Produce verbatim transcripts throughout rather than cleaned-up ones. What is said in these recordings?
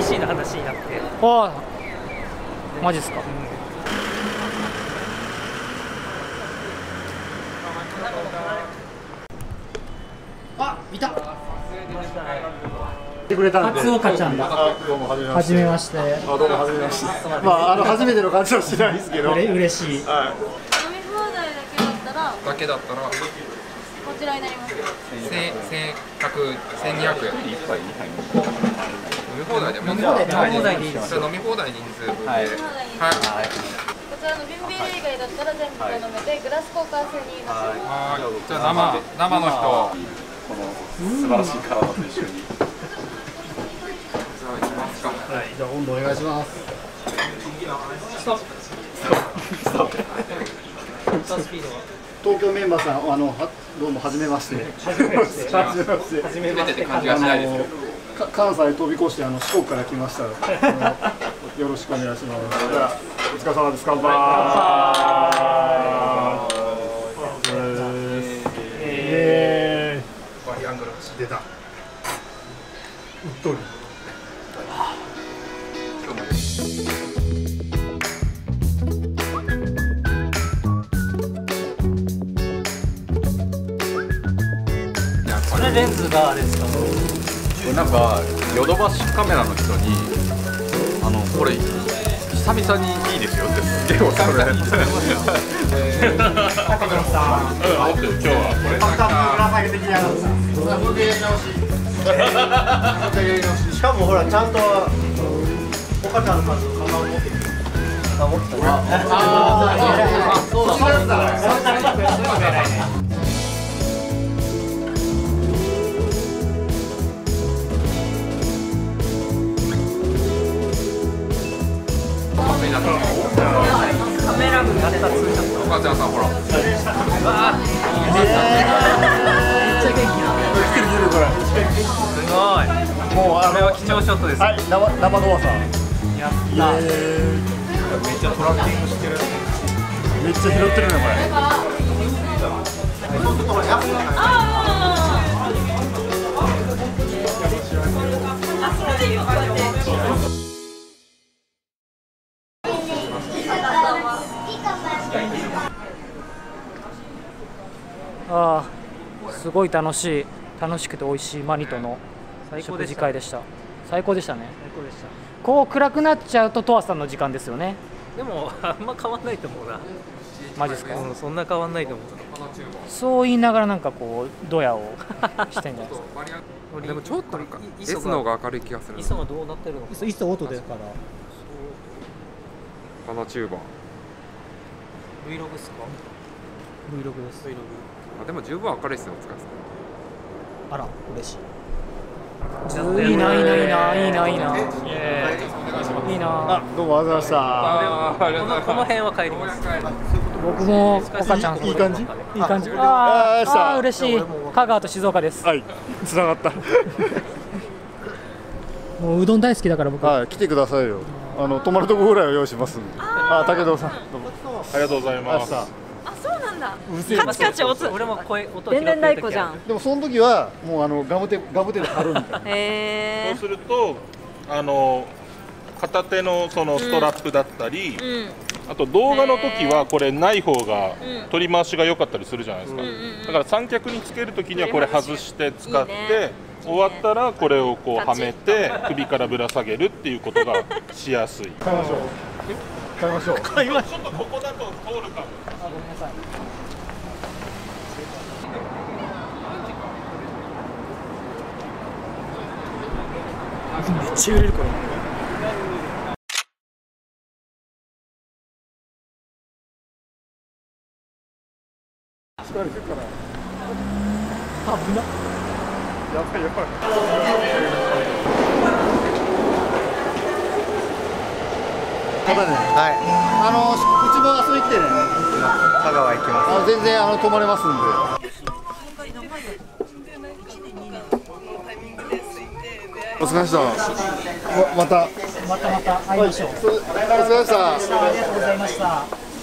シーの話になって。 ああ、マジっすか。あ、いた。来てくれたんで。松岡ちゃんだ。どうも初めまして。あ、どうも初めまして。まああの初めての感じはしないですけど。うれ嬉しい。はい。飲み放題だけだったら。だけだったら。こちらになります。せせっかく千二百円。一杯二杯。飲み放題でも。飲み放題でいいです。飲み放題人数。はい。はい。こちらの瓶ビール以外だったら全部頼めてグラス交換制になってます。はい。じゃあ生生の人。この素晴らしい体と一緒に。じゃあ行きますか。はい。じゃあ温度お願いします。ストップ。ストップ。スピードは。東京メンバーさん、あのどうも初めまして。初めまして。初めまして。初めましてって感じがしないですけど。関西飛び越してあの四国から来ました。よろしくお願いします。じゃあお疲れ様です。乾杯。ええ。バリアングル出た。うっとり。これレンズがあれですか。これなんかヨドバシカメラの人にあのこれ久々にいいですよってすげえおすすめで。高野さん。うん、今日はこれ。パターンぶら下げてきやがった。もう一回やり直し。もう一回やり直し。しかもほらちゃんと岡ちゃんの数をカバン持ってる。あ、持ってた。ああ、そうだ。そうだ。カメラ部やったついちゃった。お母ちゃんさんほら。わあ。めっちゃ元気な。来てる来てるこれ。すごい。もうあれは貴重ショットです。はい。生生ノアさん。やった。めっちゃトラッキングしてる。めっちゃ拾ってるねこれ。ああ、すごい楽しい、楽しくて美味しいマニトの食事会でした。最高でしたね。最高でした。こう暗くなっちゃうとトワさんの時間ですよね。でもあんま変わんないと思うな。マジですか。うん、そんな変わんないと思う。そう言いながらなんかこうドヤをしてんじゃないですか。でもちょっとなんか S の方が明るい気がする。イソがどうなってるの？イソオートですから。パナチューバー。Vlog ですか？ Vlog です。Vlog。あ、でも十分明るいですよ、お疲れ様。あら、嬉しい。いいな、いいな、いいな、いいな、いいな。いいな。あ、どうもありがとうございました。この辺は帰ります。僕も岡ちゃん、いい感じ？いい感じ。ああ、嬉しい。香川と静岡です。はい、つながった。もううどん大好きだから僕。はい、来てくださいよ。あの泊まるとこぐらいは用意しますんで。あ、武藤さん、どうもありがとうございます。あ、そうなんだ。カチカチ音。俺も声音。電電太鼓じゃん。でもその時はもうあのガムテガムテで貼るみたいな。へえ。そうするとあの片手のそのストラップだったり、あと動画の時はこれない方が取り回しが良かったりするじゃないですか。だから三脚につける時にはこれ外して使って。終わったらこれをこうはめて首からぶら下げるっていうことがしやすい。買いましょう。買いましょう。買いましょう。ちょっとここだと通るかも。あ、ごめんなさい。めっちゃ揺れるこれ。疲れてるから。危な。やばいやばい。またね。はい。あのうちも遊びに来てね。香川行きます。あの全然あの泊まれますんで。お疲れ様でした。またまたまた会いましょう。お疲れ様でした。ありがとうございました。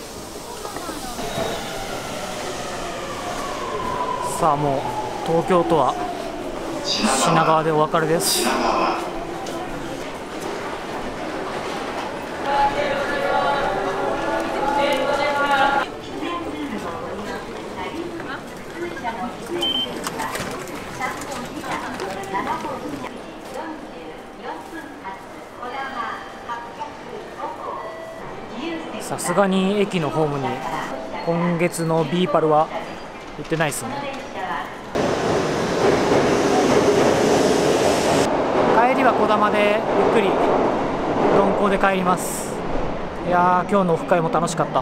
さあもう東京とは品川でお別れです。 さすがに駅のホームに今月の B パルは売ってないですね。帰りはこだまでゆっくり鈍行で帰ります。いやー、今日のオフ会も楽しかった。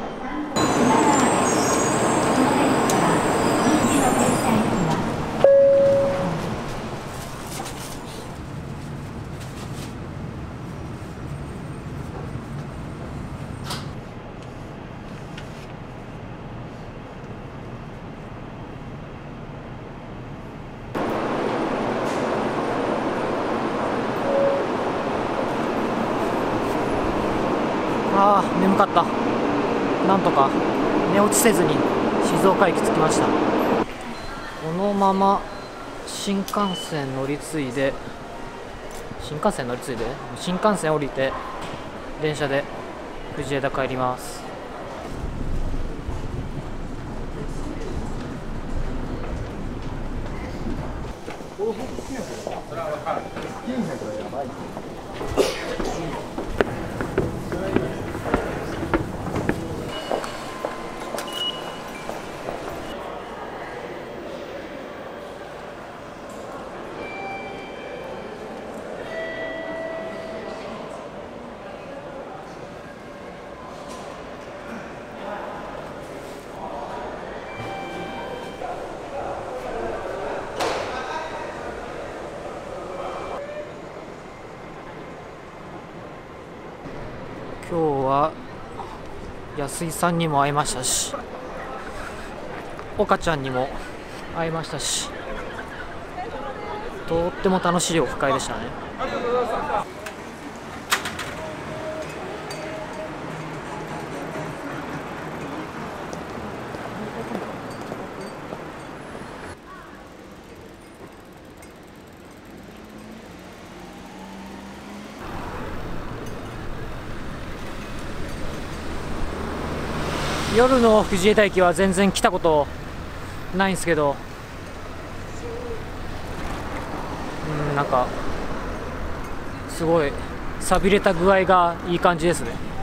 あー、眠かった。なんとか寝落ちせずに静岡駅着きました。このまま新幹線乗り継いで新幹線乗り継いで新幹線降りて電車で藤枝帰ります。今日は安井さんにも会いましたし、岡ちゃんにも会いましたし、とっても楽しいオフ会でしたね。夜の藤枝駅は全然来たことないんですけど、うん、なんかすごい寂れた具合がいい感じですね。